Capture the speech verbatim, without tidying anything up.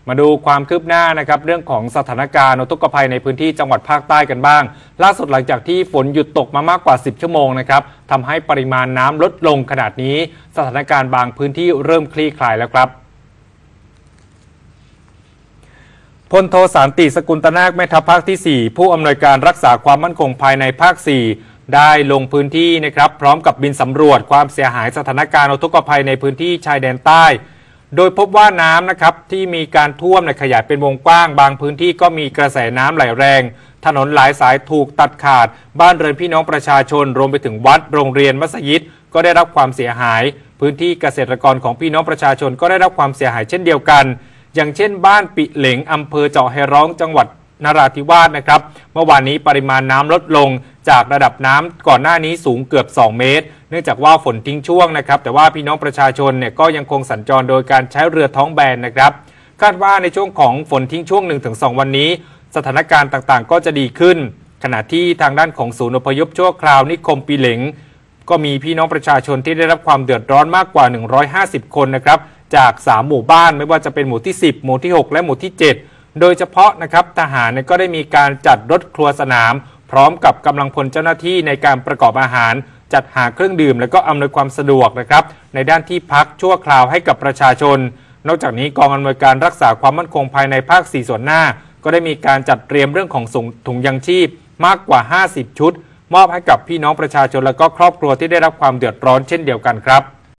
มาดูความคืบหน้านะครับเรื่องของสถานการณ์อุทกภัยในพื้นที่จังหวัดภาคใต้กันบ้างล่าสุดหลังจากที่ฝนหยุดตกมามากกว่าสิบชั่วโมงนะครับทำให้ปริมาณน้ำลดลงขนาดนี้สถานการณ์บางพื้นที่เริ่มคลี่คลายแล้วครับพลโทสันติสกุลตนาคแม่ทัพภาคที่สี่ผู้อำนวยการรักษาความมั่นคงภายในภาคสี่ได้ลงพื้นที่นะครับพร้อมกับบินสำรวจความเสียหายสถานการณ์อุทกภัยในพื้นที่ชายแดนใต้โดยพบว่าน้ำนะครับที่มีการท่วมขยายเป็นวงกว้างบางพื้นที่ก็มีกระแสน้ำไหลแรงถนนหลายสายถูกตัดขาดบ้านเรือนพี่น้องประชาชนรวมไปถึงวัดโรงเรียนมัสยิดก็ได้รับความเสียหายพื้นที่เกษตรกรของพี่น้องประชาชนก็ได้รับความเสียหายเช่นเดียวกันอย่างเช่นบ้านปิเหลงอำเภอเจาะไฮร้องจังหวัดนราธิวาสนะครับเมื่อวานนี้ปริมาณน้ำลดลงจากระดับน้ำก่อนหน้านี้สูงเกือบสองเมตรเนื่องจากว่าฝนทิ้งช่วงนะครับแต่ว่าพี่น้องประชาชนเนี่ยก็ยังคงสัญจรโดยการใช้เรือท้องแบนนะครับคาดว่าในช่วงของฝนทิ้งช่วง หนึ่งถึงสอง วันนี้สถานการณ์ต่างๆก็จะดีขึ้นขณะที่ทางด้านของศูนย์อพยพชั่วคราวนิคมปิเหลงก็มีพี่น้องประชาชนที่ได้รับความเดือดร้อนมากกว่าหนึ่งร้อยห้าสิบคนนะครับจากสามหมู่บ้านไม่ว่าจะเป็นหมู่ที่สิบหมู่ที่หกและหมู่ที่เจ็ดโดยเฉพาะนะครับทหารก็ได้มีการจัดรถครัวสนามพร้อมกับกำลังพลเจ้าหน้าที่ในการประกอบอาหารจัดหาเครื่องดื่มและก็อำนวยความสะดวกนะครับในด้านที่พักชั่วคราวให้กับประชาชนนอกจากนี้กองอำนวยการรักษาความมั่นคงภายในภาคสี่ส่วนหน้าก็ได้มีการจัดเตรียมเรื่องของถุงยังชีพมากกว่าห้าสิบชุดมอบให้กับพี่น้องประชาชนและก็ครอบครัวที่ได้รับความเดือดร้อนเช่นเดียวกันครับ